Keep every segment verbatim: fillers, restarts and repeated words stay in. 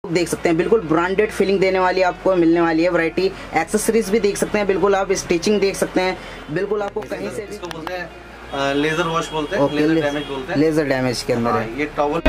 देख सकते हैं बिल्कुल ब्रांडेड फीलिंग देने वाली आपको मिलने वाली है वैरायटी। एक्सेसरीज भी देख सकते हैं, बिल्कुल आप स्टिचिंग देख सकते हैं, बिल्कुल आपको कहीं से भी बोलते हैं लेजर वॉश बोलते हैं, लेजर डैमेज बोलते हैं, लेजर डैमेज के अंदर है ये टॉवल।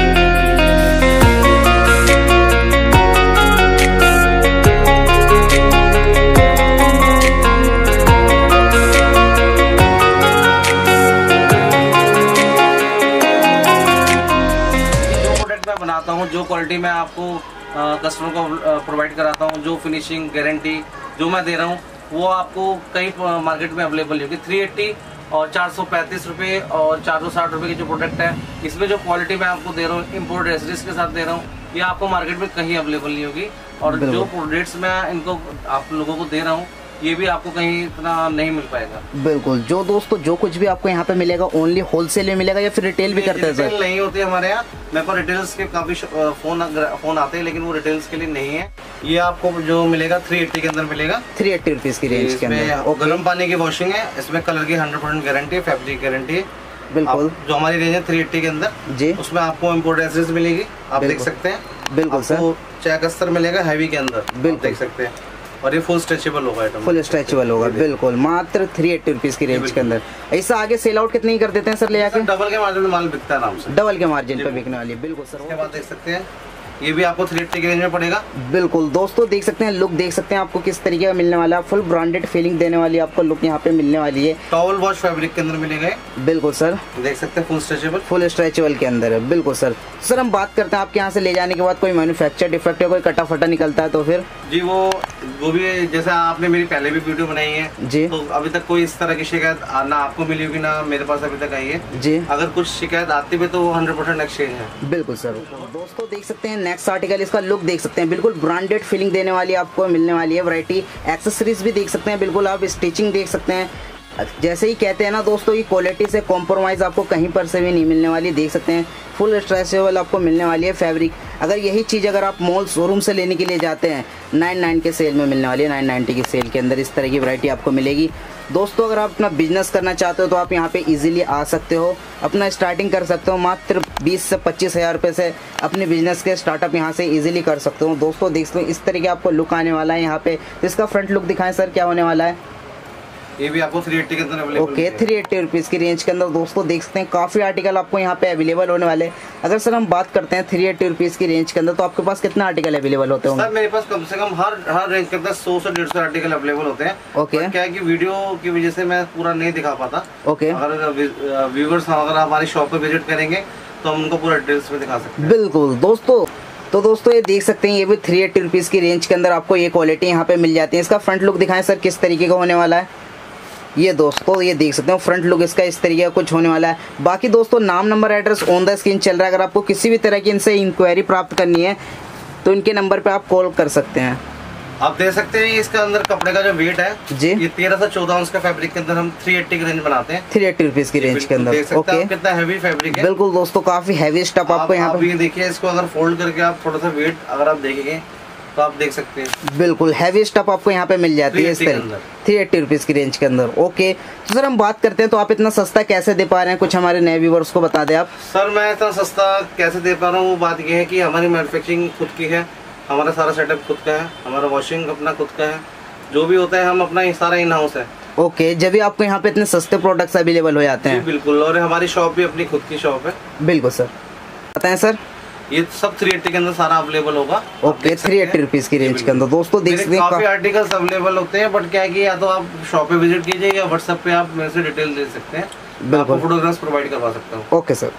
बनाता हूँ जो क्वालिटी मैं आपको कस्टमर को प्रोवाइड कराता हूँ, जो फिनिशिंग गारंटी जो मैं दे रहा हूँ वो आपको कई मार्केट में अवेलेबल नहीं होगी। थ्री एट्टी और चार सौ पैंतीस रुपये और चार सौ साठ रुपये की जो प्रोडक्ट है, इसमें जो क्वालिटी मैं आपको दे रहा हूँ इम्पोर्ट एसेसरीज के साथ दे रहा हूँ, ये आपको मार्केट में कहीं अवेलेबल नहीं होगी। और जो प्रोडक्ट्स मैं इनको आप लोगों को दे रहा हूँ ये भी आपको कहीं इतना नहीं मिल पाएगा। बिल्कुल। जो दोस्तों जो कुछ भी आपको यहाँ पे मिलेगा ओनली होलसेल में मिलेगा या फिर रिटेल भी करते हैं सर? नहीं होती है हमारे यहाँ, मेरे को रिटेल्स के काफी फोन फोन आते हैं लेकिन वो रिटेल्स के लिए नहीं है। ये आपको जो मिलेगा थ्री एट्टी के अंदर मिलेगा, थ्री एट्टी रुपीज की रेंज के अंदर। गर्म पानी की वॉशिंग है, इसमें कलर की हंड्रेड परसेंट गारंटी है, फैब्रिक गारंटी है। बिल्कुल। जो हमारी रेंज है थ्री एट्टी के अंदर जी, उसमें आपको इम्पोर्ट एसेसरीज मिलेगी, आप देख सकते हैं। बिल्कुल सर। चेक अस्तर मिलेगा हैवी के अंदर, बिल्कुल देख सकते हैं। और ये फुल स्ट्रेचेबल होगा आइटम, फुल स्ट्रेचेबल होगा बिल्कुल, मात्र थ्री एट्टी रुपीज की रेंज के अंदर। ऐसा आगे सेल आउट कितने ही कर देते हैं सर ले आके? डबल के मार्जिन में माल बिकता है आराम से, डबल के मार्जिन पे बिकने वाली। बिल्कुल सर। उसके बाद देख सकते हैं ये भी आपको थ्री एट्टी की रेंज में पड़ेगा। बिल्कुल दोस्तों देख सकते हैं, लुक देख सकते हैं आपको किस तरीके का मिलने वाला है, फुल ब्रांडेड फीलिंग देने वाली आपको लुक यहाँ पे मिलने वाली है। टॉवल वॉश फैब्रिक के अंदर मिलेगा। बिल्कुल सर, देख सकते हैं फुल स्ट्रेचेबल, फुल स्ट्रेचेबल के अंदर है। बिल्कुल सर। सर हम बात करते हैं आपके यहाँ से ले जाने के बाद कोई मैन्युफैक्चर डिफेक्ट या कोई कटा फटा निकलता है तो फिर? जी वो वो भी जैसा आपने मेरी पहले भी वीडियो बनाई है जी, तो अभी तक कोई इस तरह की शिकायत ना आपको मिली होगी ना मेरे पास अभी तक आई है जी। अगर कुछ शिकायत आती भी तो वो हंड्रेड परसेंट एक्सचेंज है। बिल्कुल सर। दोस्तों देख सकते हैं नेक्स्ट आर्टिकल, इसका लुक देख सकते हैं, बिल्कुल ब्रांडेड फीलिंग देने वाली आपको मिलने वाली है वैरायटी। एक्सेसरीज भी देख सकते हैं, बिल्कुल आप स्टिचिंग देख सकते हैं। जैसे ही कहते हैं ना दोस्तों, ये क्वालिटी से कॉम्प्रोमाइज़ आपको कहीं पर से भी नहीं मिलने वाली। देख सकते हैं फुल स्ट्रेचेबल आपको मिलने वाली है फैब्रिक। अगर यही चीज़ अगर आप मॉल शोरूम से लेने के लिए जाते हैं, नाइन नाइन के सेल में मिलने वाली है, नाइन नाइन्टी की सेल के अंदर इस तरह की वैरायटी आपको मिलेगी। दोस्तों अगर आप अपना बिजनेस करना चाहते हो तो आप यहाँ पे इजीली आ सकते हो, अपना स्टार्टिंग कर सकते हो। मात्र बीस से पच्चीस हज़ार रुपये से अपने बिजनेस के स्टार्टअप यहाँ से इजीली कर सकते हो। दोस्तों देख सकते हो इस तरीके आपको लुक आने वाला है यहाँ पे। इसका फ्रंट लुक दिखाएं सर, क्या होने वाला है? ये भी आपको थ्री एट्टी के अंदर available. Okay, three eighty rupees की रेंज के अंदर दोस्तों देख सकते हैं काफ़ी आर्टिकल आपको यहाँ पे अवेलेबल होने वाले। अगर सर हम बात करते हैं थ्री एट्टी रुपीज़ की रेंज के अंदर तो आपके पास कितना आर्टिकल अवेलेबल होते होंगे? सर मेरे पास कम से कम हर हर रेंज के अंदर सौ से डेढ़ सौ आर्टिकल अवेलेबल होते हैं। ओके। क्या है कि वीडियो की वजह से मैं पूरा नहीं दिखा पाता। ओके। अगर व्यूअर्स अगर हमारी शॉप पे विजिट करेंगे तो हम उनको पूरा डिटेल्स में दिखा सकते हैं। बिल्कुल दोस्तों। तो दोस्तों ये देख सकते हैं ये भी थ्री एट्टी रुपीज़ की रेंज के अंदर आपको ये क्वालिटी यहाँ पे मिल जाती है। इसका फ्रंट लुक दिखाएं सर, किस तरीके का होने वाला है? ये दोस्तों ये देख सकते हो फ्रंट लुक इसका इस तरीके का कुछ होने वाला है। बाकी दोस्तों नाम number address on the screen चल रहा है। अगर आपको किसी भी तरह की इनसे इंक्वायरी प्राप्त करनी है तो इनके नंबर पे आप कॉल कर सकते हैं। आप देख सकते हैं इसका अंदर कपड़े का जो वेट है जी, ये तेरह से चौदह अंश का फैब्रिक के अंदर हम थ्री एट्टी की रेंज बनाते हैं। थ्री एट्टी रुपीज की रेंज के अंदर। ओके, कितना हैवी फैब्रिक है। बिल्कुल दोस्तों काफी हैवी स्टफ आपको यहाँ पे देखिए। इसको अगर फोल्ड करके आप थोड़ा सा वेट अगर आप देखेंगे तो आप देख सकते हैं बिल्कुल हैवी स्टफ आपको यहाँ पे मिल जाती है इस तरह थ्री एट्टी रुपीज की रेंज के अंदर। ओके तो सर हम बात करते हैं तो आप इतना सस्ता कैसे दे पा रहे हैं, कुछ हमारे नए व्यूअर्स को बता दें आप। सर मैं इतना सस्ता कैसे दे पा रहा हूँ, वो बात ये है कि हमारी मैन्युफैक्चरिंग खुद की है, हमारा सारा सेटअप खुद का है, हमारा वॉशिंग अपना खुद का है, जो भी होता है हम अपना सारा इन हाउस है। ओके, जब भी आपको यहाँ पे इतने सस्ते प्रोडक्ट्स अवेलेबल हो जाते हैं। बिल्कुल, और हमारी शॉप भी अपनी खुद की शॉप है। बिल्कुल सर, बताएं सर। ये सब थ्री एट्टी के अंदर सारा अवेलेबल होगा। ओके, थ्री एट्टी रुपीज की रेंज के अंदर दोस्तों देख सकते हैं काफी आर्टिकल्स अवेलेबल होते हैं, बट क्या है कि या तो आप शॉप पे विजिट कीजिए या व्हाट्सएप पे आप मेरे से डिटेल दे सकते हैं, बिल्कुल फोटोग्राफ्स प्रोवाइड करवा सकता हूँ। Okay sir.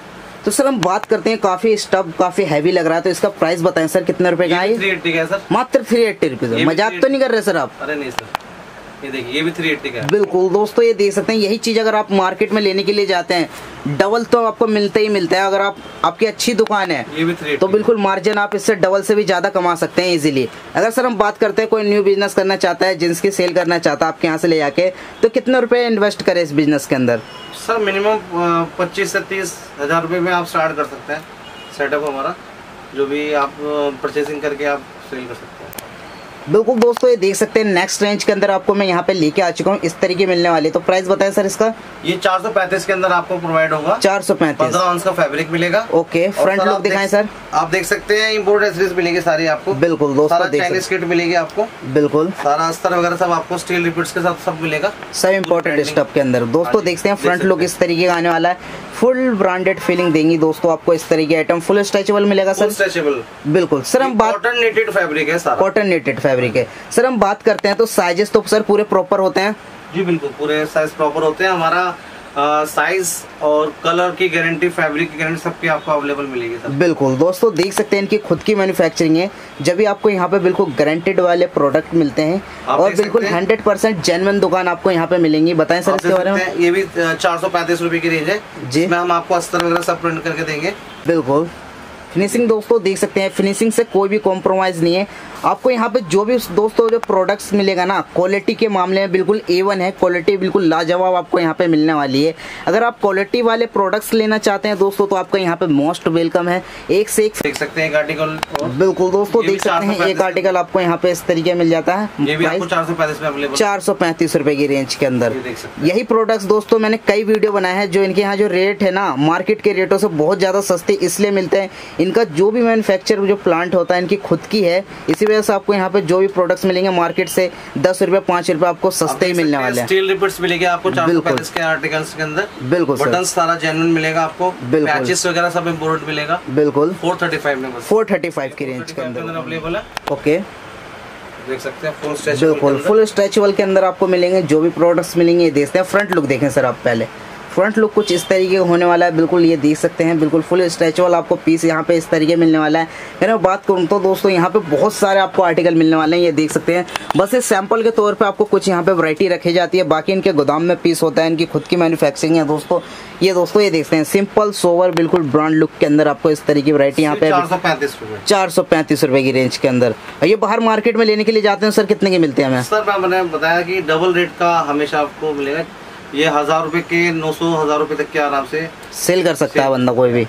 तो सर हम बात करते हैं, काफी स्टफ काफी हैवी लग रहा है तो इसका प्राइस बताएं सर, कितने रुपए का है? थ्री एट्टी का है सर, मात्र थ्री एट्टी रुपीज। मजाक तो नहीं कर रहे सर आप? अरे नहीं सर, ये देखिए ये भी थ्री एट्टी का है। बिल्कुल दोस्तों ये देख सकते हैं, यही चीज अगर आप मार्केट में लेने के लिए जाते हैं डबल तो आपको मिलता ही मिलता है। अगर आप आपकी अच्छी दुकान है ये भी थ्री एट्टी तो बिल्कुल मार्जिन आप इससे डबल से भी ज्यादा कमा सकते हैं इजीली। अगर सर हम बात करते हैं कोई न्यू बिजनेस करना चाहता है, जींस की सेल करना चाहता है आपके यहाँ से ले जाके, तो कितने रुपए इन्वेस्ट करे इस बिजनेस के अंदर? सर मिनिमम पच्चीस से तीस हजार रुपए में आप स्टार्ट कर सकते हैं। सेटअप हमारा जो भी आप परचेसिंग करके आप सेल कर सकते हैं। बिल्कुल दोस्तों, ये देख सकते हैं नेक्स्ट रेंज के अंदर आपको मैं यहाँ पे लेके आ चुका हूँ, इस तरीके मिलने वाली है। तो प्राइस बताएं सर इसका। ये चार सौ पैंतीस के अंदर आपको प्रोवाइड होगा। चार सौ पैंतीस पंद्रह ऑन्स का फैब्रिक मिलेगा। ओके, फ्रंट लुक दिखाएं सर। आप देख सकते हैं इम्पोर्ट एसेसरीज मिलेगी सारी आपको। बिल्कुल दोस्तों, चाइनीज किट मिलेगी आपको। बिल्कुल, सारा अस्तर वगैरह सब आपको स्टील रिपीट्स के साथ सब मिलेगा, सब इम्पोर्टेड स्टफ के अंदर। दोस्तों देखते हैं फ्रंट लुक इस तरीके का आने वाला है, फुल ब्रांडेड फीलिंग देंगी दोस्तों आपको इस तरीके आइटम। फुल स्ट्रेचेबल मिलेगा सर। स्ट्रेचेबल, बिल्कुल सर। हम बात कॉटन नेटेड फैब्रिक है सारा, कॉटन नेटेड फैब्रिक है सर। हम बात करते हैं तो साइजेस तो सर पूरे प्रॉपर होते हैं। जी बिल्कुल, पूरे साइज प्रॉपर होते हैं। हमारा साइज और कलर की गारंटी, फैब्रिक की गारंटी सबकी आपको अवेलेबल मिलेगी सर। बिल्कुल दोस्तों, देख सकते हैं इनकी खुद की मैन्युफैक्चरिंग है, जब भी आपको यहाँ पे बिल्कुल गारंटेड वाले प्रोडक्ट मिलते हैं और बिल्कुल हंड्रेड परसेंट जेन्युइन दुकान आपको यहाँ पे फिनिशिंग बताएं सर इसके बारे में। ये भी चार सौ पैंतीस रुपए की रेंज है जी, इसमें हम आपको अस्तर वगैरह सब प्रिंट करके देंगे। बिल्कुल, फिनिशिंग दोस्तों देख सकते हैं, फिनिशिंग से कोई भी कॉम्प्रोमाइज नहीं है। आपको यहाँ पे जो भी दोस्तों जो प्रोडक्ट्स मिलेगा ना, क्वालिटी के मामले में बिल्कुल ए वन है, क्वालिटी बिल्कुल लाजवाब आपको यहाँ पे मिलने वाली है। अगर आप क्वालिटी वाले प्रोडक्ट्स लेना चाहते हैं दोस्तों तो आपका यहाँ पे मोस्ट वेलकम है। एक से एक देख सकते हैं एक आर्टिकल। बिल्कुल दोस्तों, देख सकते हैं एक आर्टिकल आपको यहाँ पे इस तरीके मिल जाता है। ये भी आपको चार सौ पैंतीस में अवेलेबल, चार सौ पैंतीस रुपए की रेंज के अंदर। यही प्रोडक्ट्स दोस्तों मैंने कई वीडियो बनाए हैं, जो इनके यहाँ जो रेट है ना मार्केट के रेटों से बहुत ज्यादा सस्ते इसलिए मिलते हैं। इनका जो भी मैन्युफैक्चर जो प्लांट होता है इनकी खुद की है, इसी वजह से आपको यहाँ पे जो भी प्रोडक्ट्स मिलेंगे मार्केट से दस रुपए पाँच रुपए आपको सस्ते ही मिलने वाले हैं। स्टील रिपीट्स मिलेगी आपको चार सौ पैंतीस के आर्टिकल्स के अंदर। बिल्कुल, बटन सारा जेन्युइन मिलेगा आपको, पैचेस वगैरह सब इम्पोर्टेड मिलेगा। बिल्कुल, फोर थर्टी फाइव में फोर थर्टी फाइव की रेंज के अंदर अवेलेबल है। ओके, देख सकते हैं फुल स्ट्रेचेबल। बिल्कुल फुल स्ट्रेचेबल के अंदर आपको मिलेंगे जो भी प्रोडक्ट्स मिलेंगे। देखते हैं फ्रंट लुक देखें सर आप पहले। फ्रंट लुक कुछ इस तरीके का होने वाला है, बिल्कुल ये देख सकते हैं, बिल्कुल फुल स्ट्रेचेबल आपको पीस यहाँ पे इस तरीके मिलने वाला है। अगर मैं बात करूँ तो दोस्तों यहाँ पे बहुत सारे आपको आर्टिकल मिलने वाले हैं, ये देख सकते हैं। बस इस सैंपल के तौर पे आपको कुछ यहाँ पे वैरायटी रखी जाती है, बाकी इनके गोदाम में पीस होता है, इनकी खुद की मैन्युफैक्चरिंग है दोस्तों। ये दोस्तों ये देखते हैं सिंपल सोवर बिल्कुल ब्रांड लुक के अंदर आपको इस तरीके की वैरायटी यहाँ पे चार सौ पैंतीस रुपए की रेंज के अंदर। ये बाहर मार्केट में लेने के लिए जाते हैं सर, कितने के मिलते हैं हमें? सर मैंने बताया कि डबल रेट का हमेशा आपको मिलेगा। ये हजार रुपए के नौ सौ हजार रुपए तक के आराम से सेल कर सकता है बंदा कोई भी।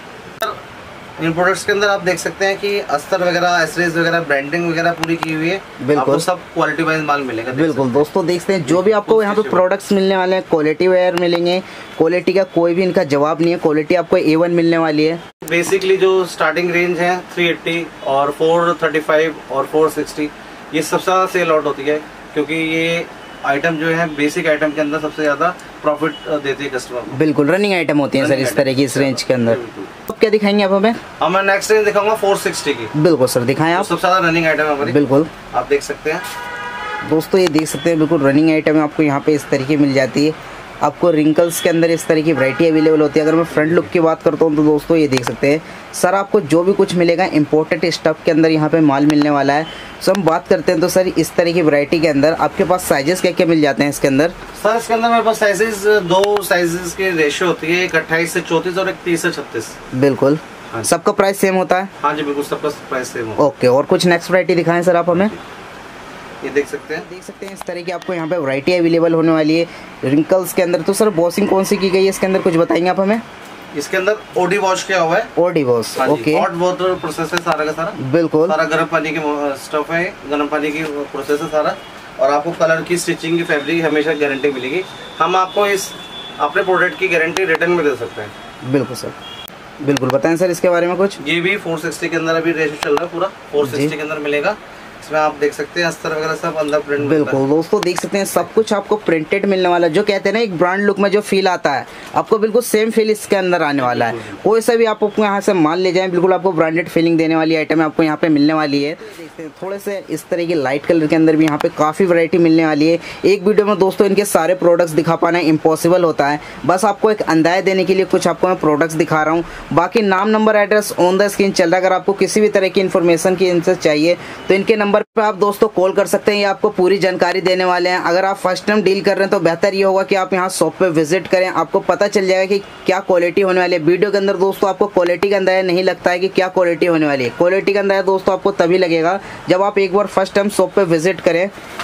इन प्रोडक्ट्स के अंदर आप देख सकते हैं कि अस्तर वगैरह, एसरीज वगैरह, ब्रांडिंग वगैरह पूरी की हुई है। बिल्कुल, आपको सब क्वालिटी वाइज माल मिलेगा। बिल्कुल दोस्तों देखते हैं जो भी आपको यहाँ पे प्रोडक्ट्स मिलने वाले हैं क्वालिटी वेयर मिलेंगे। क्वालिटी का कोई भी इनका जवाब नहीं है, क्वालिटी आपको ए वन मिलने वाली है। बेसिकली जो स्टार्टिंग रेंज है थ्री एट्टी और फोर थर्टी फाइव और फोर सिक्सटी, ये सबसे ज्यादा सेल आउट होती है क्योंकि ये आइटम जो है बेसिक आइटम के अंदर सबसे ज्यादा प्रॉफिट देती है कस्टमर को। बिल्कुल रनिंग आइटम होती है सर इस तरह की इस रेंज के अंदर। अब क्या दिखाएंगे आप हमें? अब मैं नेक्स्ट रेंज दिखाऊंगा फोर सिक्सटी की। बिल्कुल सर दिखाएं आप। सबसे ज्यादा रनिंग आइटम है हमारी। बिल्कुल आप देख सकते हैं दोस्तों, ये देख सकते हैं बिल्कुल रनिंग आइटम आपको यहाँ पे इस तरीके मिल जाती है। आपको रिंकल्स के अंदर इस तरह की वैरायटी अवेलेबल होती है। अगर मैं फ्रंट लुक की बात करता हूँ तो दोस्तों ये देख सकते हैं सर, आपको जो भी कुछ मिलेगा इम्पोर्टेड स्टफ के अंदर यहाँ पे माल मिलने वाला है। सो हम बात करते हैं तो सर इस तरह की वैरायटी के अंदर आपके पास साइजेस क्या क्या मिल जाते हैं इसके अंदर? सर इसके अंदर मेरे पास साइजेस दो साइजेस की रेशियो होती है, एक अट्ठाईस से चौतीस और एक तीस से छत्तीस। बिल्कुल, सबका प्राइस सेम होता है? हाँ जी बिल्कुल, सबका प्राइस सेम होता है। ओके, और कुछ नेक्स्ट वैरायटी दिखाएं सर आप हमें। ये देख सकते हैं देख सकते हैं इस तरह की आपको यहाँ पे वैरायटी अवेलेबल होने वाली है रिंकल्स के अंदर। तो सर वॉशिंग कौन सी की गई है इसके अंदर, कुछ बताएंगे आप हमें? इसके अंदर ओडी वॉश किया हुआ है। OD wash, okay. Hot water process है सारा का सारा। बिल्कुल, सारा गर्म पानी की स्टफ है, गर्म पानी की प्रोसेस है सारा। और आपको कलर की, स्टिचिंग की, फैब्रिक हमेशा गारंटी मिलेगी। हम आपको इस अपने प्रोडक्ट की गारंटी रिटर्न में दे सकते हैं। बिल्कुल सर, बिल्कुल बताएं सर इसके बारे में कुछ। ये भी फोर सिक्सटी के अंदर अभी रेशो चल रहा है, पूरा फोर सिक्सटी के अंदर मिलेगा। इसमें आप देख सकते हैं अस्तर वगैरह सब अंदर प्रिंट। बिल्कुल दोस्तों देख सकते हैं सब कुछ आपको प्रिंटेड मिलने वाला है। जो कहते हैं ना एक ब्रांड लुक में जो फील आता है आपको बिल्कुल सेम फील इसके अंदर आने वाला है। कोई सा भी आप आपको यहाँ से माल ले जाएं बिल्कुल आपको ब्रांडेड फीलिंग देने वाली आइटम आपको यहाँ पे मिलने वाली है। देखते हैं थोड़े से इस तरह की लाइट कलर के अंदर भी यहाँ पे काफी वैरायटी मिलने वाली है। एक वीडियो में दोस्तों इनके सारे प्रोडक्ट्स दिखा पाना इम्पॉसिबल होता है, बस आपको एक अंदाजा देने के लिए कुछ आपको मैं प्रोडक्ट्स दिखा रहा हूँ। बाकी नाम number address on the screen चल रहा है। अगर आपको किसी भी तरह की इन्फॉर्मेशन की इनसे चाहिए तो इनके नंबर पर आप दोस्तों कॉल कर सकते हैं, ये आपको पूरी जानकारी देने वाले हैं। अगर आप फर्स्ट टाइम डील कर रहे हैं तो बेहतर ये होगा कि आप यहाँ शॉप पे विजिट करें, आपको पता चल जाएगा कि क्या क्वालिटी होने वाली है। वीडियो के अंदर दोस्तों आपको क्वालिटी का अंदाजा नहीं लगता है कि क्या क्वालिटी होने वाली है। क्वालिटी का अंदाजा दोस्तों आपको तभी लगेगा जब आप एक बार फर्स्ट टाइम शॉप पे विजिट करें।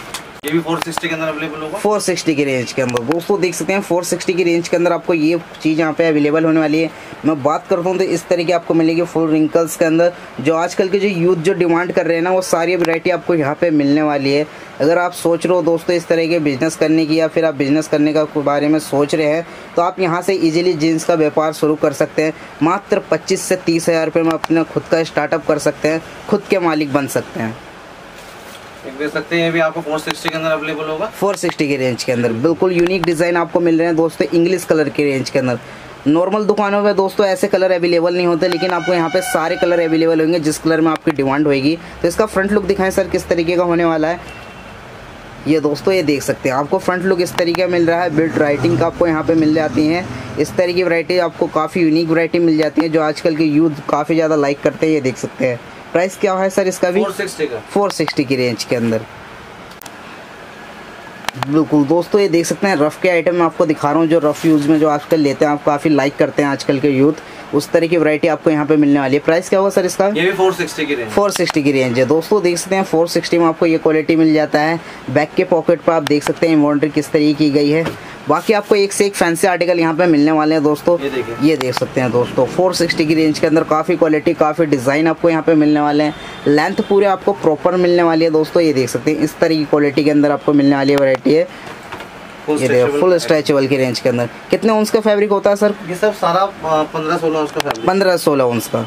ये भी फोर सिक्सटी के अंदर अवेलेबल होगा। फोर सिक्सटी की रेंज के अंदर दोस्तों देख सकते हैं, फोर सिक्सटी की रेंज के अंदर आपको ये चीज़ यहाँ पे अवेलेबल होने वाली है। मैं बात करता हूँ तो इस तरीके आपको मिलेगी फुल रिंकल्स के अंदर, जो आजकल के जो यूथ जो डिमांड कर रहे हैं ना, वो सारी वैरायटी आपको यहाँ पे मिलने वाली है। अगर आप सोच रहे हो दोस्तों इस तरह के बिजनेस करने की, या फिर आप बिजनेस करने का बारे में सोच रहे हैं, तो आप यहाँ से इजीली जीन्स का व्यापार शुरू कर सकते हैं। मात्र पच्चीस से तीस हज़ार रुपये में अपना खुद का स्टार्टअप कर सकते हैं, खुद के मालिक बन सकते हैं। एक देख सकते हैं, ये भी आपको फोर सिक्सटी के अंदर अवेलेबल होगा। फोर सिक्सटी की रेंज के अंदर बिल्कुल यूनिक डिज़ाइन आपको मिल रहे हैं दोस्तों, इंग्लिश कलर की रेंज के अंदर। नॉर्मल दुकानों में दोस्तों ऐसे कलर अवेलेबल नहीं होते, लेकिन आपको यहाँ पे सारे कलर अवेलेबल होंगे जिस कलर में आपकी डिमांड होगी। तो इसका फ्रंट लुक दिखाएं सर किस तरीके का होने वाला है। ये दोस्तों ये देख सकते हैं, आपको फ्रंट लुक इस तरीके का मिल रहा है। बिल्ड राइटिंग का आपको यहाँ पे मिल जाती हैं। इस तरह की वैरायटी आपको काफ़ी यूनिक वैरायटी मिल जाती है, जो आजकल के यूथ काफ़ी ज़्यादा लाइक करते हैं। ये देख सकते हैं। प्राइस क्या है सर इसका भी? फोर सिक्सटी का। फोर सिक्सटी की रेंज के अंदर बिल्कुल दोस्तों ये देख सकते हैं। रफ़ के आइटम मैं आपको दिखा रहा हूँ, जो रफ़ यूज़ में जो आजकल लेते हैं, आप काफ़ी लाइक करते हैं आजकल के यूथ, उस तरह की वैरायटी आपको यहाँ पे मिलने वाली है। प्राइस क्या होगा सर इसका? ये भी फोर सिक्सटी की रेंज। फोर सिक्सटी की रेंज है दोस्तों, देख सकते हैं। फोर सिक्सटी में आपको ये क्वालिटी मिल जाता है। बैक के पॉकेट पर आप देख सकते हैं एम्ब्रॉयडरी किस तरीके की गई है। बाकी आपको एक से एक फैंसी आर्टिकल यहाँ पे मिलने वाले हैं दोस्तों। ये देखिए, ये देख सकते हैं दोस्तों, फोर सिक्सटी की रेंज के अंदर काफ़ी क्वालिटी, काफ़ी डिज़ाइन आपको यहाँ पे मिलने वाले हैं। लेंथ पूरे आपको प्रॉपर मिलने वाली है दोस्तों। ये देख सकते हैं, इस तरह की क्वालिटी के अंदर आपको मिलने वाली है वैरायटी है। ये देखो फुल स्ट्रेचेबल की रेंज के अंदर। कितने ऑन्स का फैब्रिक होता है सर? ये सब सारा पंद्रह सोलह ऑन्स का फैब्रिक। पंद्रह सोलह ऑन्स का।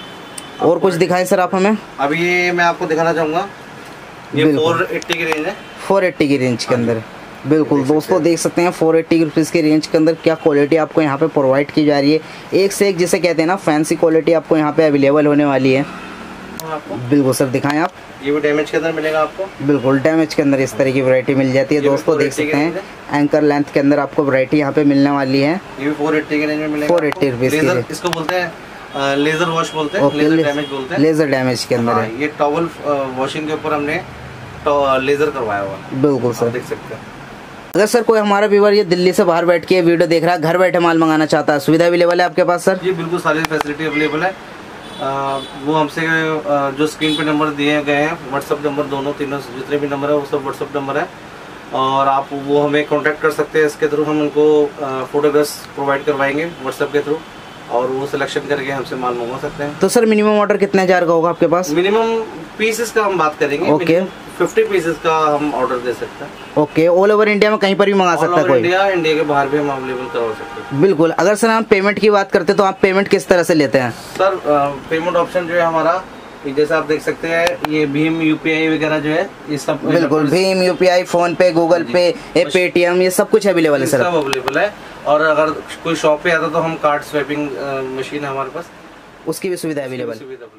और कुछ दिखाएं सर आप हमें? अभी ये मैं आपको दिखाना चाहूँगा, ये फोर एट्टी की रेंज है। फोर एट्टी की रेंज के अंदर बिल्कुल दोस्तों देख सकते हैं। फोर एट्टी रुपीज़ की रेंज के अंदर क्या क्वालिटी आपको यहाँ पे प्रोवाइड की जा रही है। एक से एक जिसे कहते हैं ना फैंसी क्वालिटी आपको यहाँ पे अवेलेबल होने वाली है। आपको बिल्कुल सर दिखाएं आप। ये भी डैमेज के अंदर मिलेगा आपको। बिल्कुल डैमेज के अंदर इस तरह की वैरायटी मिल जाती है दोस्तों, देख सकते हैं। एंकर लेंथ के अंदर आपको वैरायटी यहाँ पे मिलने वाली है। ये भी फोर एट्टी के रेंज में मिलेगा। फोर एट्टी रुपीज़ की। इसको बोलते हैं लेजर वॉश बोलते हैं, लेजर डैमेज बोलते हैं। लेजर डैमेज के अंदर है। ये टॉवल वॉशिंग के ऊपर हमने लेजर करवाया हुआ है। बिल्कुल सर देख सकते हैं। अगर सर कोई हमारा व्यूअर ये दिल्ली से बाहर बैठ के वीडियो देख रहा है, घर बैठे माल मंगाना चाहता है, सुविधा अवेलेबल है आपके पास सर? जी बिल्कुल, सारी फैसिलिटी अवेलेबल है। आ, वो हमसे आ, जो स्क्रीन पे नंबर दिए गए हैं, व्हाट्सअप नंबर दोनों तीनों जितने भी नंबर है वो सब व्हाट्सअप नंबर है, और आप वो हमें कांटेक्ट कर सकते हैं। इसके थ्रू हम उनको फोटोग्राफ्स प्रोवाइड करवाएंगे व्हाट्सअप के थ्रू, और वो सिलेक्शन करके हमसे माल मंगवा सकते हैं। तो सर मिनिमम ऑर्डर कितने हजार का होगा आपके पास? मिनिमम पीसेस का हम बात करेंगे। ओके, फिफ्टी पीसेस का हम ऑर्डर दे सकते हैं। ओके, ऑल ओवर इंडिया में कहीं पर भी मंगा सकता है कोई? इंडिया इंडिया के बाहर भी हम अवेलेबल करवा सकते हैं। बिल्कुल। अगर सर हम पेमेंट की बात करते हैं तो आप पेमेंट किस तरह से लेते हैं? सर पेमेंट ऑप्शन जो है हमारा, जैसे आप देख सकते हैं, ये भीम यूपीआई वगैरह जो है ये सब। बिल्कुल, भीम UPI, PhonePe, Google Pay, Paytm, ये सब कुछ अवेलेबल है सर? सब अवेलेबल है। और अगर कोई शॉप पे आता तो हम कार्ड स्वैपिंग मशीन है हमारे पास, उसकी भी सुविधा अवेलेबल है।